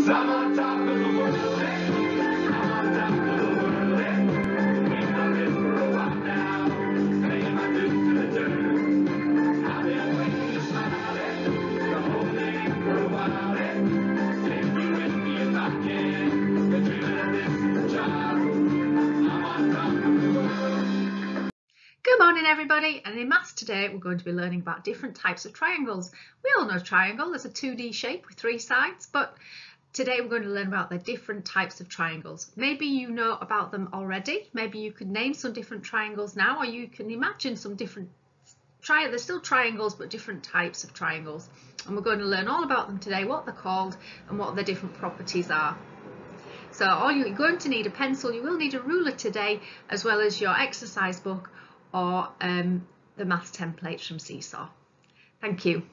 I'm on top of the world, I'm on top of the world, we've done this for a while now, paying my dues to the dirt. I've been waiting to smile, the whole thing for a while, take you with me if I can, been dreaming of this since a child, I'm on top of the world. Good morning everybody, and in maths today we're going to be learning about different types of triangles. We all know a triangle is a 2D shape with 3 sides, but today we're going to learn about the different types of triangles. Maybe you know about them already, maybe you could name some different triangles now, or you can imagine some different they're still triangles but different types of triangles, and we're going to learn all about them today, what they're called and what their different properties are. So you're going to need a pencil, you will need a ruler today, as well as your exercise book or the maths templates from Seesaw. Thank you.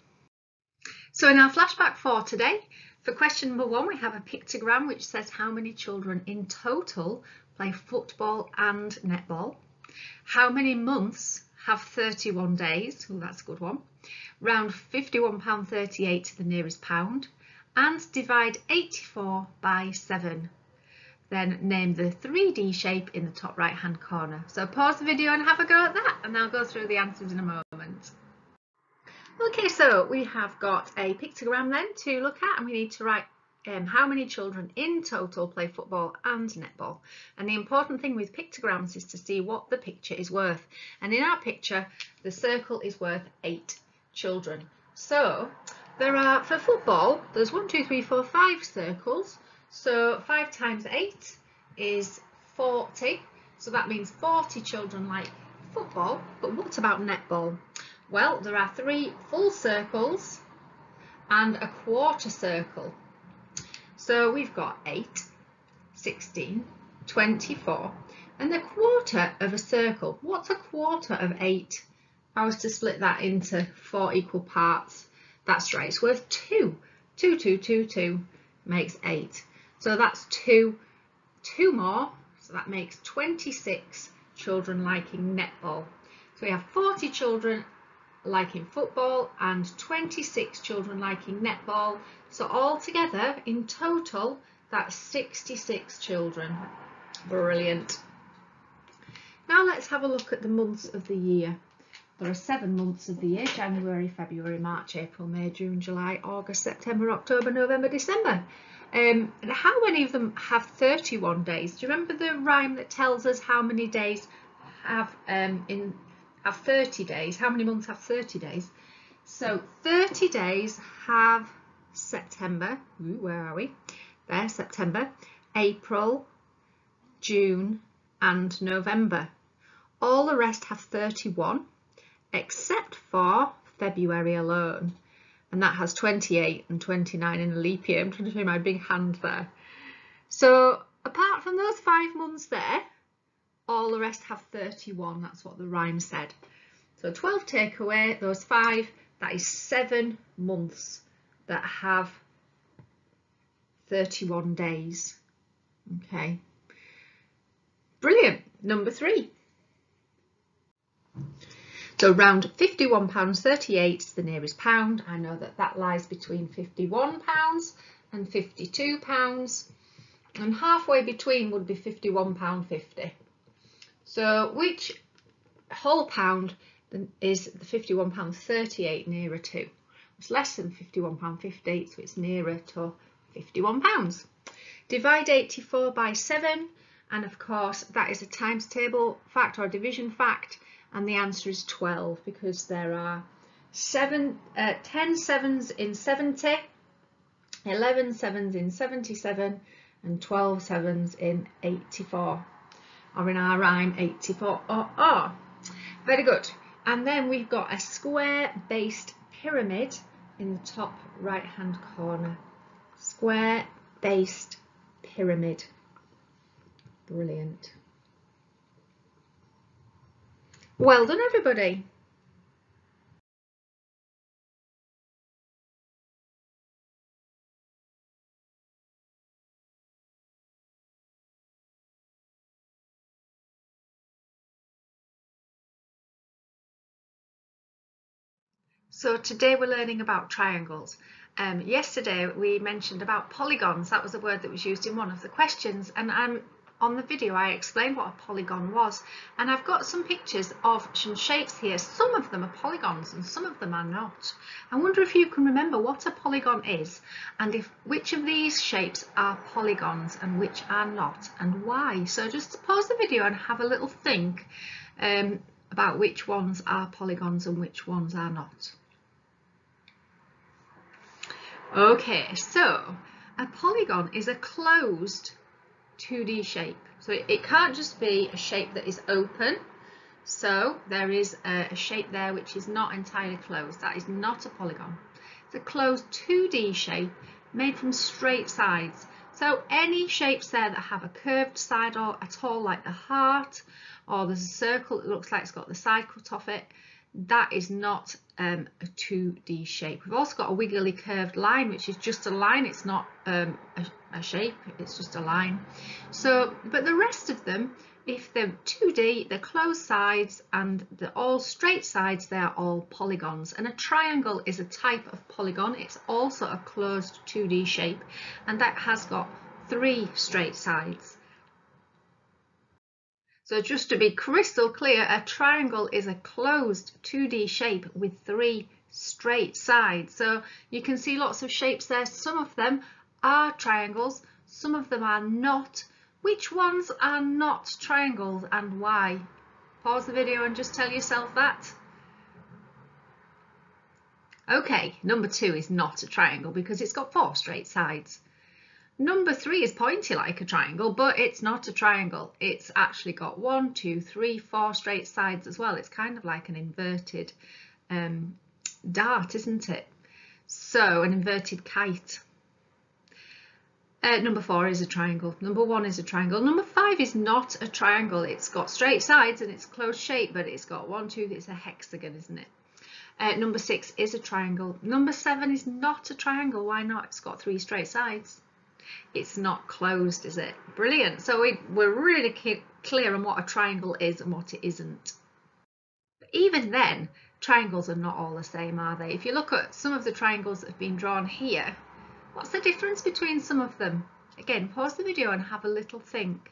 So in our flashback for today, for question number 1, we have a pictogram which says how many children in total play football and netball. How many months have 31 days? Oh, that's a good one. Round £51.38 to the nearest pound. And divide 84 by 7. Then name the 3D shape in the top right hand corner. So pause the video and have a go at that, and I'll go through the answers in a moment. Okay, so we have got a pictogram then to look at, and we need to write how many children in total play football and netball. And the important thing with pictograms is to see what the picture is worth. And in our picture, the circle is worth 8 children. So there are, for football, there's 1, 2, 3, 4, 5 circles. So 5 times 8 is 40. So that means 40 children like football. But what about netball? Well, there are 3 full circles and a quarter circle. So we've got 8, 16, 24, and the quarter of a circle. What's a quarter of 8? If I was to split that into 4 equal parts, that's right, it's worth 2. 2, 2, 2, 2 makes 8. So that's 2 more, so that makes 26 children liking netball. So we have 40 children liking football and 26 children liking netball. So altogether, in total, that's 66 children. Brilliant. Now let's have a look at the months of the year. There are 7 months of the year: January, February, March, April, May, June, July, August, September, October, November, December. And how many of them have 31 days? Do you remember the rhyme that tells us how many days have 30 days? How many months have 30 days? So 30 days have September. Ooh, where are we? There, September, April, June and November. All the rest have 31 except for February alone, and that has 28 and 29 in a leap year. I'm trying to show you my big hand there. So apart from those 5 months there, all the rest have 31. That's what the rhyme said. So 12 take away those 5, that is 7 months that have 31 days. Okay, brilliant. Number 3. So round £51.38 to the nearest pound. I know that that lies between £51 and £52, and halfway between would be £51.50. So which whole pound is the £51.38 nearer to? It's less than £51.50, so it's nearer to £51. Divide 84 by 7, and of course that is a times table fact or division fact, and the answer is 12 because there are 10 sevens in 70, 11 sevens in 77 and 12 sevens in 84, or in our rhyme 84 or. Very good. And then we've got a square based pyramid in the top right hand corner. Square based pyramid. Brilliant. Well done everybody. So today we're learning about triangles, Yesterday we mentioned about polygons. That was a word that was used in one of the questions, and on the video I explained what a polygon was, and I've got some pictures of some shapes here. Some of them are polygons and some of them are not. I wonder if you can remember what a polygon is, and which of these shapes are polygons and which are not, and why. So just pause the video and have a little think about which ones are polygons and which ones are not. Okay, so a polygon is a closed 2D shape. So it can't just be a shape that is open. So there is a shape there which is not entirely closed. That is not a polygon. It's a closed 2D shape made from straight sides. So any shapes there that have a curved side or at all, like the heart, or there's a circle that looks like it's got the side cut off it, that is not a 2D shape. We've also got a wiggly curved line, which is just a line. It's not a shape, it's just a line. So, but the rest of them, if they're 2D, they're closed sides, and they're all straight sides, they're all polygons. And a triangle is a type of polygon. It's also a closed 2D shape, and that has got 3 straight sides. So just to be crystal clear, a triangle is a closed 2D shape with 3 straight sides. So you can see lots of shapes there. Some of them are triangles, some of them are not. Which ones are not triangles and why? Pause the video and just tell yourself that. Okay, number 2 is not a triangle because it's got 4 straight sides. Number 3 is pointy like a triangle, but it's not a triangle. It's actually got 1, 2, 3, 4 straight sides as well. It's kind of like an inverted dart, isn't it? So an inverted kite. Number 4 is a triangle. Number 1 is a triangle. Number 5 is not a triangle. It's got straight sides and it's closed shape, but it's got 1, 2, it's a hexagon, isn't it? Number 6 is a triangle. Number 7 is not a triangle. Why not? It's got 3 straight sides. It's not closed, is it? Brilliant. So we're really clear on what a triangle is and what it isn't. But even then, triangles are not all the same, are they? If you look at some of the triangles that have been drawn here, what's the difference between some of them? Again, pause the video and have a little think.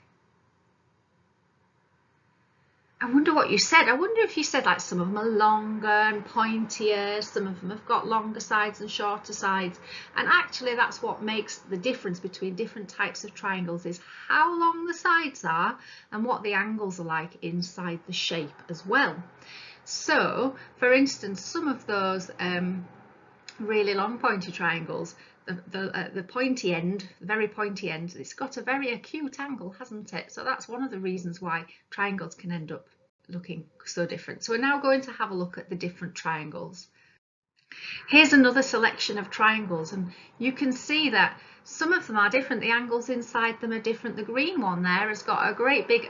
I wonder what you said. I wonder if you said like some of them are longer and pointier, some of them have got longer sides and shorter sides. And actually that's what makes the difference between different types of triangles, is how long the sides are and what the angles are like inside the shape as well. So for instance, some of those really long pointy triangles, the pointy end, the very pointy end, it's got a very acute angle, hasn't it? So that's one of the reasons why triangles can end up looking so different. So we're now going to have a look at the different triangles. Here's another selection of triangles, and you can see that some of them are different. The angles inside them are different. The green one there has got a great big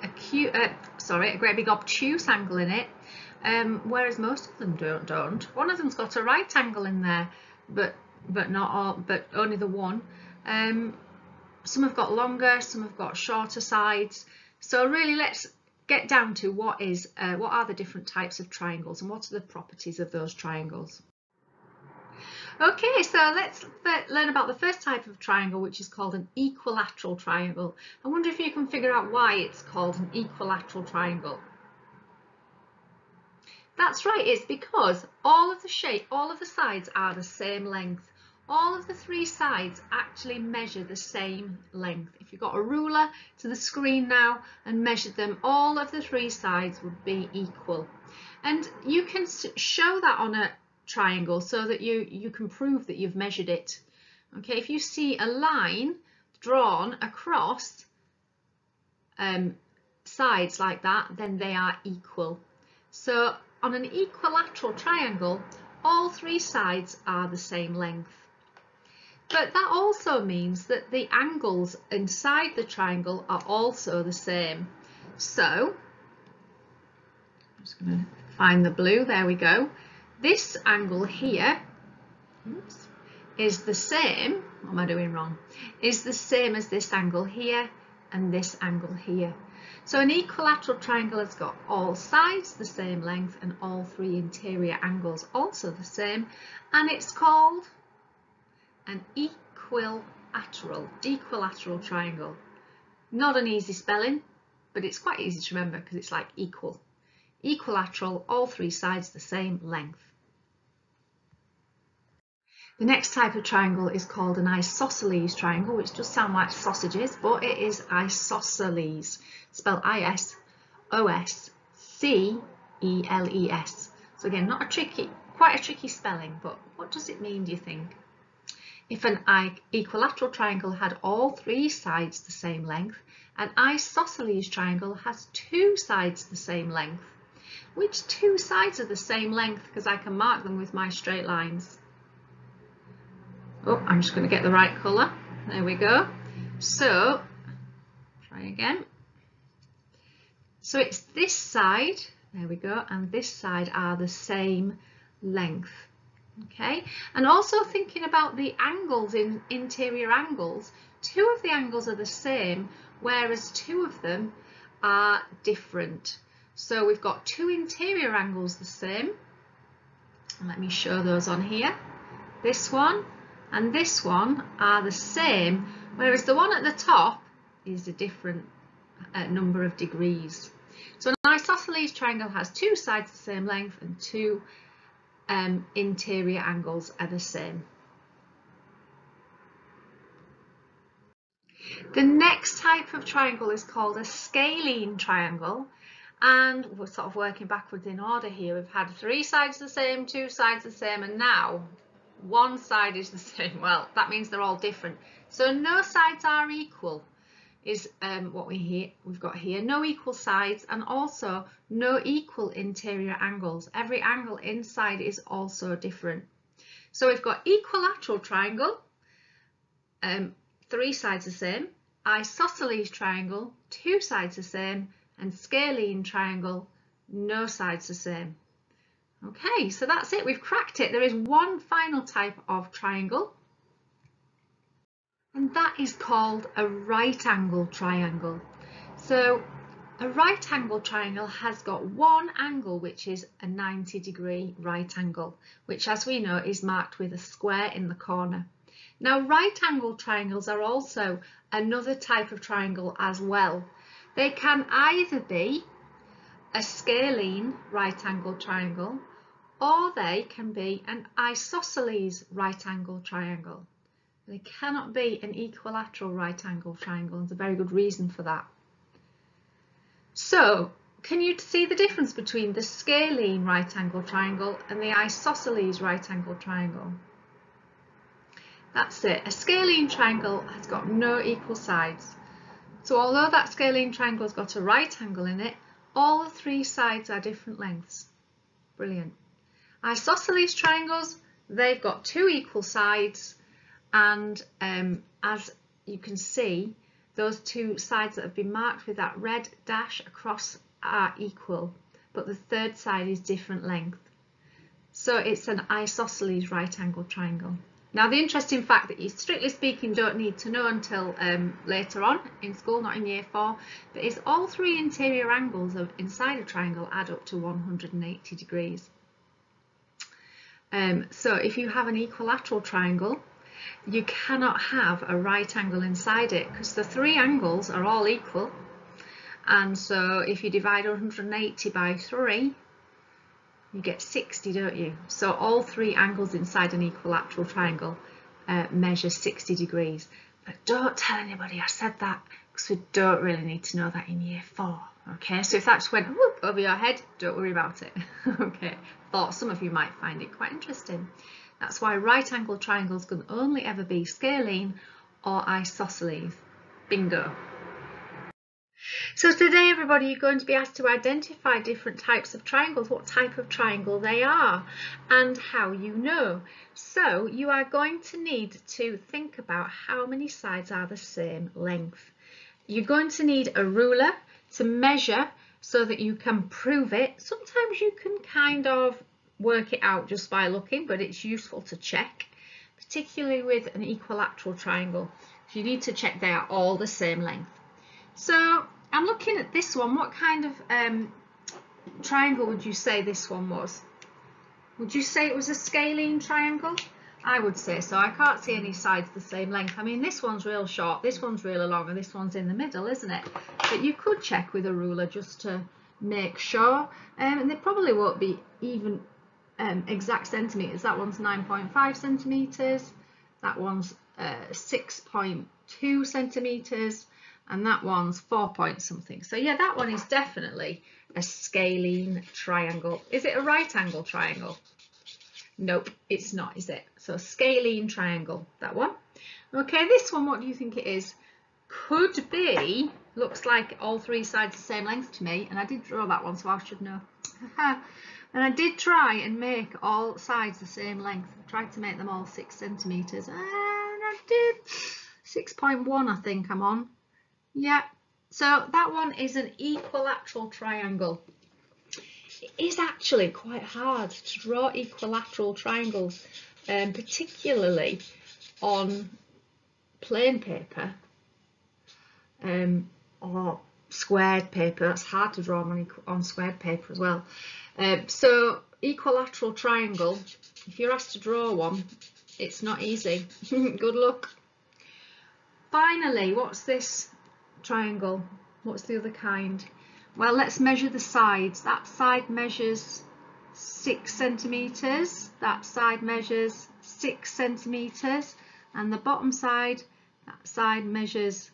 obtuse angle in it, whereas most of them don't. One of them's got a right angle in there, but not all, but only the one. Some have got longer, some have got shorter sides. So really, let's get down to what are the different types of triangles and what are the properties of those triangles. Okay, so let's learn about the first type of triangle, which is called an equilateral triangle. I wonder if you can figure out why it's called an equilateral triangle. That's right, it's because all of the sides are the same length. All of the 3 sides actually measure the same length. If you've got a ruler to the screen now and measured them, all of the 3 sides would be equal. And you can show that on a triangle so that you can prove that you've measured it. Okay, if you see a line drawn across sides like that, then they are equal. So on an equilateral triangle, all 3 sides are the same length. But that also means that the angles inside the triangle are also the same. So I'm just going to find the blue, there we go. This angle here is the same, what am I doing wrong? Is the same as this angle here and this angle here. So an equilateral triangle has got all sides the same length and all 3 interior angles also the same, and it's called an equilateral triangle. Not an easy spelling, but it's quite easy to remember because it's like equal. Equilateral, all three sides the same length. The next type of triangle is called an isosceles triangle, which does sound like sausages, but it is isosceles, spelled I-S-O-S-C-E-L-E-S. So again, quite a tricky spelling, but what does it mean, do you think? If an equilateral triangle had all three sides the same length, an isosceles triangle has two sides the same length. Which two sides are the same length? Because I can mark them with my straight lines. Oh, I'm just going to get the right colour. There we go. So, try again. So it's this side, there we go, and this side are the same length. Okay, and also thinking about the angles, in interior angles, two of the angles are the same, whereas two of them are different. So we've got two interior angles the same. And let me show those on here. This one and this one are the same, whereas the one at the top is a different number of degrees. So an isosceles triangle has two sides the same length and two interior angles are the same. The next type of triangle is called a scalene triangle, and we're sort of working backwards in order here. We've had three sides the same, two sides the same, and now one side is the same. Well, that means they're all different. So no sides are equal is what we've got here. No equal sides, and also no equal interior angles. Every angle inside is also different. So we've got equilateral triangle, three sides the same, isosceles triangle, two sides the same, and scalene triangle, no sides the same. Okay, so that's it, we've cracked it. There is one final type of triangle, and that is called a right angle triangle. So a right angle triangle has got one angle, which is a 90-degree right angle, which, as we know, is marked with a square in the corner. Now, right angle triangles are also another type of triangle as well. They can either be a scalene right angle triangle, or they can be an isosceles right angle triangle. They cannot be an equilateral right angle triangle. There's a very good reason for that. So, can you see the difference between the scalene right angle triangle and the isosceles right angle triangle? That's it. A scalene triangle has got no equal sides. So although that scalene triangle has got a right angle in it, all the three sides are different lengths. Brilliant. Isosceles triangles, they've got two equal sides, and as you can see, those two sides that have been marked with that red dash across are equal, but the third side is different length. So it's an isosceles right angle triangle. Now, the interesting fact that you, strictly speaking, don't need to know until later on in school, not in year 4, but is all three interior angles of inside a triangle add up to 180 degrees. So if you have an equilateral triangle, you cannot have a right angle inside it because the three angles are all equal. And so if you divide 180 by 3, you get 60, don't you? So all three angles inside an equilateral triangle measure 60 degrees. But don't tell anybody I said that, because we don't really need to know that in year 4. Okay, so if that just went whoop over your head, don't worry about it. Okay, thought some of you might find it quite interesting. That's why right angle triangles can only ever be scalene or isosceles. Bingo. So today, everybody, you're going to be asked to identify different types of triangles, what type of triangle they are, and how you know. So you are going to need to think about how many sides are the same length. You're going to need a ruler to measure so that you can prove it. Sometimes you can kind of work it out just by looking, but it's useful to check, particularly with an equilateral triangle. You need to check they are all the same length. So I'm looking at this one. What kind of triangle would you say this one was? Would you say it was a scalene triangle? I would say so. I can't see any sides the same length. I mean, this one's real short, this one's really long, and this one's in the middle, isn't it? But you could check with a ruler just to make sure. And they probably won't be even exact centimetres. That one's 9.5 centimetres, that one's 6.2 centimetres, and that one's 4 point something. So yeah, that one is definitely a scalene triangle. Is it a right angle triangle? Nope, it's not, is it? So scalene triangle, that one. Okay, this one, what do you think it is? Could be, looks like all three sides the same length to me, and I did draw that one, so I should know. And I did try and make all sides the same length. I tried to make them all 6 centimetres, and I did 6.1, I think I'm on. Yeah, so that one is an equilateral triangle. It is actually quite hard to draw equilateral triangles, particularly on plain paper or squared paper. That's hard to draw on squared paper as well. So equilateral triangle, if you're asked to draw one, it's not easy. Good luck. Finally, what's this triangle? What's the other kind? Well, let's measure the sides. That side measures 6 centimetres, that side measures 6 centimetres, and the bottom side, that side measures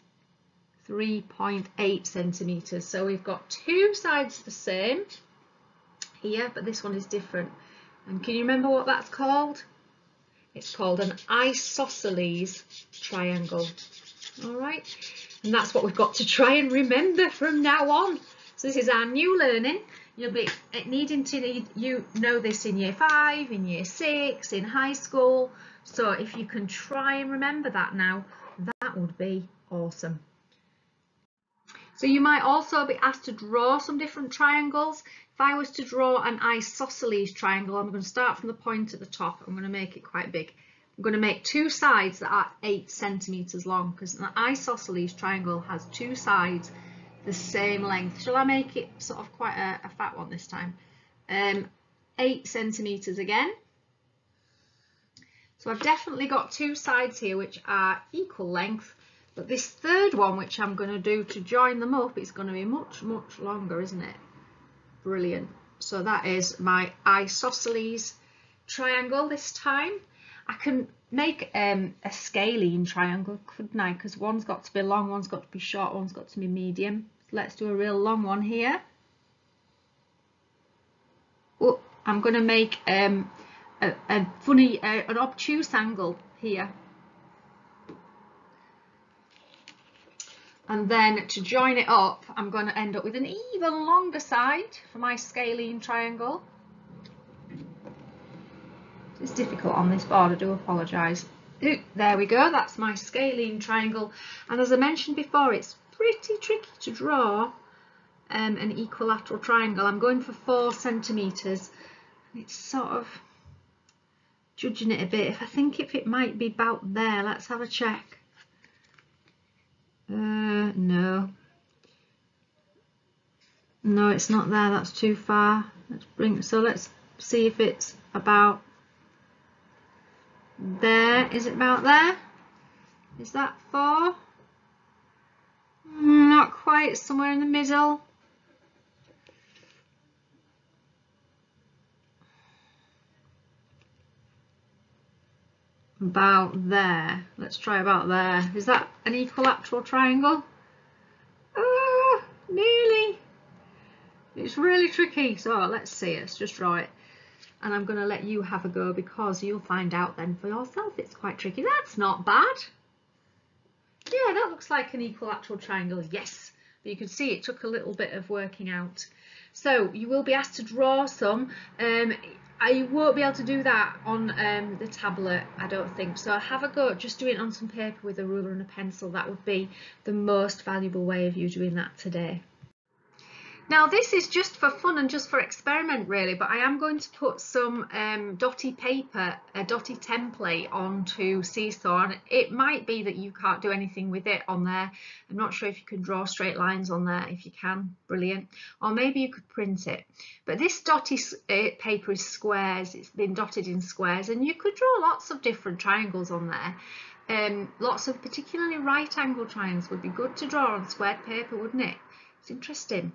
3.8 centimetres. So we've got two sides the same here, but this one is different. And can you remember what that's called? It's called an isosceles triangle. All right, and that's what we've got to try and remember from now on. So this is our new learning. You'll be needing to know this in year 5, in year 6, in high school. So if you can try and remember that now, that would be awesome. So you might also be asked to draw some different triangles. If I was to draw an isosceles triangle, I'm going to start from the point at the top. I'm going to make it quite big. I'm going to make two sides that are 8 centimetres long, because an isosceles triangle has two sides the same length. Shall I make it sort of quite a fat one this time? 8 centimetres again. So I've definitely got two sides here which are equal length, but this third one which I'm going to do to join them up is going to be much longer, isn't it? Brilliant. So that is my isosceles triangle this time. I can make a scalene triangle, couldn't I? Because one's got to be long, one's got to be short, one's got to be medium. Let's do a real long one here. Oh, I'm going to make an obtuse angle here. And then to join it up, I'm going to end up with an even longer side for my scalene triangle. It's difficult on this board, I do apologise. There we go, that's my scalene triangle. And as I mentioned before, it's pretty tricky to draw an equilateral triangle. I'm going for 4 centimetres. It's sort of judging it a bit. I think if it might be about there, let's have a check. No, it's not there, that's too far. Let's see if it's about there. Is it about there? Is that 4? Not quite, somewhere in the middle. About there. Let's try about there. Is that an equilateral triangle? Nearly. It's really tricky. So let's see. Let's just draw it. And I'm going to let you have a go, because you'll find out then for yourself it's quite tricky. That's not bad. Yeah, that looks like an equilateral triangle. Yes. But you can see it took a little bit of working out. So you will be asked to draw some. I won't be able to do that on the tablet, I don't think. So have a go, just do it on some paper with a ruler and a pencil. That would be the most valuable way of you doing that today. Now this is just for fun and just for experiment really, but I am going to put some dotty paper, a dotty template onto Seesaw, and it might be that you can't do anything with it on there. I'm not sure if you can draw straight lines on there. If you can, brilliant. Or maybe you could print it. But this dotty paper is squares, it's been dotted in squares, and you could draw lots of different triangles on there. Lots of particularly right angle triangles would be good to draw on squared paper, wouldn't it? It's interesting.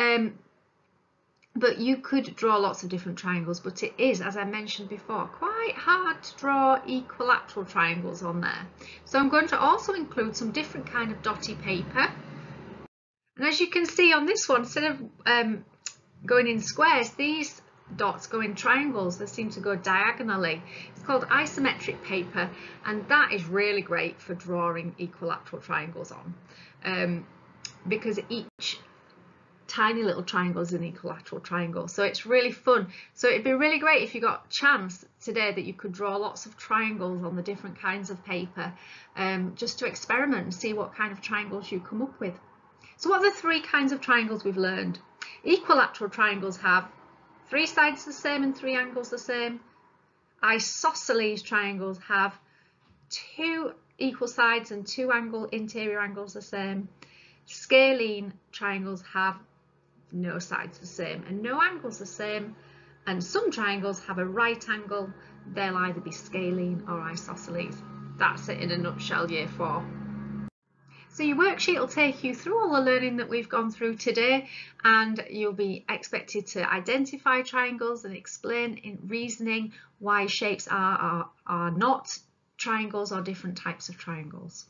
But you could draw lots of different triangles, but it is, as I mentioned before, quite hard to draw equilateral triangles on there. So I'm going to also include some different kind of dotty paper. And as you can see on this one, instead of going in squares, these dots go in triangles. They seem to go diagonally. It's called isometric paper, and that is really great for drawing equilateral triangles on. Because each tiny little triangle is an equilateral triangle, so it's really fun. So it'd be really great if you got a chance today that you could draw lots of triangles on the different kinds of paper, just to experiment and see what kind of triangles you come up with. So what are the three kinds of triangles we've learned? Equilateral triangles have 3 sides the same and 3 angles the same. Isosceles triangles have 2 equal sides and 2 interior angles the same. Scalene triangles have no sides the same and no angles the same, and some triangles have a right angle. They'll either be scalene or isosceles. That's it in a nutshell, year 4. So your worksheet will take you through all the learning that we've gone through today, and you'll be expected to identify triangles and explain in reasoning why shapes are not triangles or different types of triangles.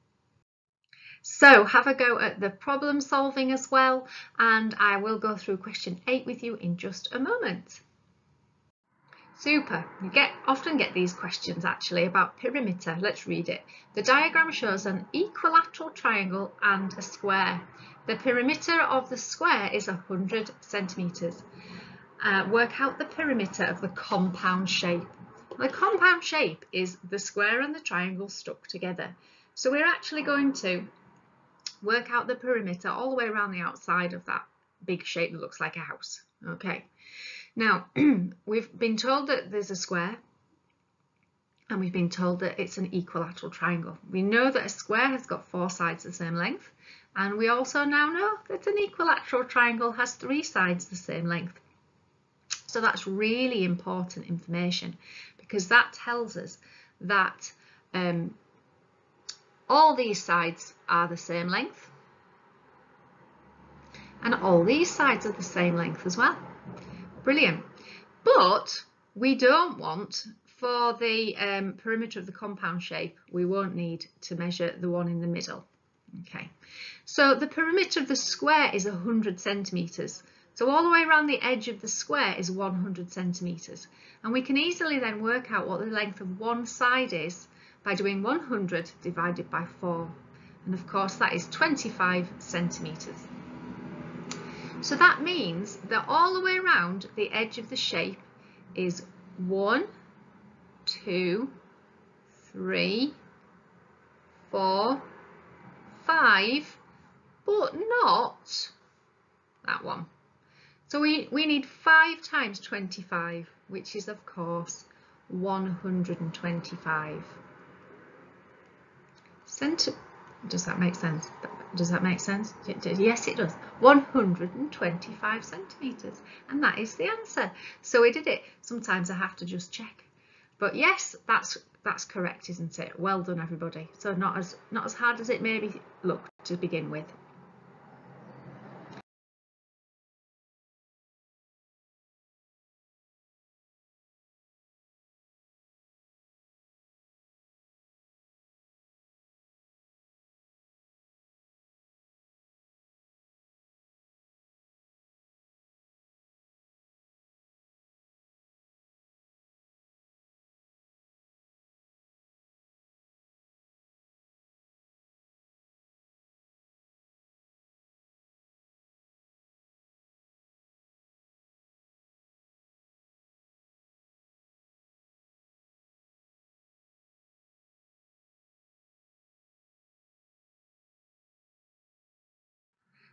So have a go at the problem solving as well, and I will go through question 8 with you in just a moment. Super. You often get these questions actually about perimeter. Let's read it. The diagram shows an equilateral triangle and a square. The perimeter of the square is 100 centimetres. Work out the perimeter of the compound shape. The compound shape is the square and the triangle stuck together. So we're actually going to work out the perimeter all the way around the outside of that big shape that looks like a house. Okay, now we've been told that there's a square, and we've been told that it's an equilateral triangle. We know that a square has got 4 sides the same length, and we also now know that an equilateral triangle has 3 sides the same length. So that's really important information, because that tells us that all these sides are the same length, and all these sides are the same length as well. Brilliant. But we don't want, for the perimeter of the compound shape, we won't need to measure the one in the middle. Okay, so the perimeter of the square is 100 centimetres. So all the way around the edge of the square is 100 centimetres. And we can easily then work out what the length of one side is by doing 100 divided by 4. And of course that is 25 centimetres. So that means that all the way around the edge of the shape is 1, 2, 3, 4, 5, but not that one. So we need 5 times 25, which is of course 125. Does that make sense? Does that make sense? Yes, it does. 125 centimetres, and that is the answer. So we did it. Sometimes I have to just check, but yes, that's correct, isn't it? Well done, everybody. So not as hard as it maybe looked to begin with.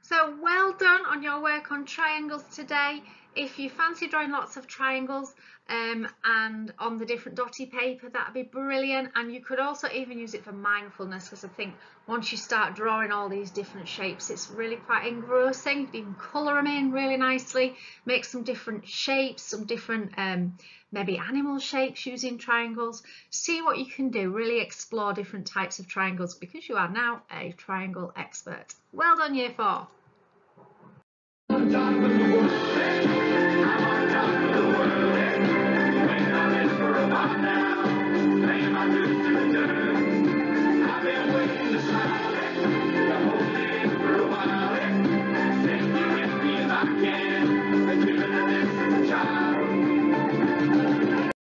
So well done on your work on triangles today. If you fancy drawing lots of triangles and on the different dotty paper, that'd be brilliant. And you could also even use it for mindfulness, because I think once you start drawing all these different shapes, it's really quite engrossing. You can even colour them in really nicely, make some different shapes, some different maybe animal shapes using triangles. See what you can do, really explore different types of triangles, because you are now a triangle expert. Well done, Year 4.